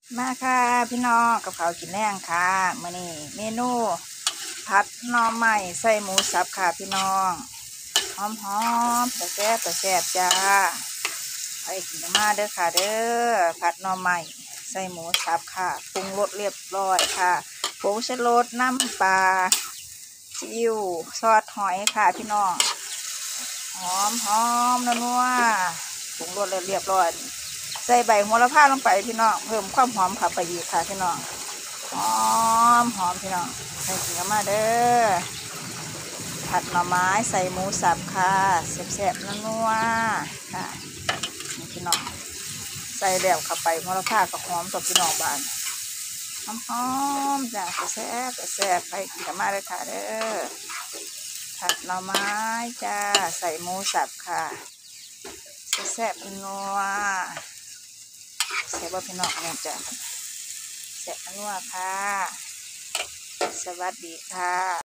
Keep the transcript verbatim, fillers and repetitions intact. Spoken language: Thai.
มาค่ะพี่น้องกับเขาวกินแรงค่ะมื้อนี้เมนูผัดหน่อไม้ใส่หมูสับค่ะพี่น้องหอมหอมแต่แซ่บแต่แซ่บจ้าไปกินกันมาเด้อค่ะเด้อผัดหน่อไม้ใส่หมูสับค่ะปรุงรสเรียบร้อยค่ะผงชูรสน้ำปลาซีอิ๊วซอสหอยค่ะพี่น้องหอมหอมนัวๆปรุงรสเรียบร้อยใส่ใบโหระพาลงไปพี่น้องเพิ่มความหอมค่ะไปอีกค่ะพี่น้องหอมหอมพี่น้องใส่กินกันมาเด้อผัดหน่อไม้ใส่หมูสับค่ะแซ่บๆนัวๆค่ะนี่พี่น้องใส่แล้วเข้าไปโหระพากับหอมกับพี่น้องบ้านหอมหอมจ้ะแซ่บแซ่บไปกินกันมาเลยค่ะเด้อผัดหน่อไม้จ้าใส่หมูสับค่ะแซ่บนัวแซ่บว่าพี่น้องเนี่ยจ้ะแซ่บนัวค่ะสวัสดีค่ะ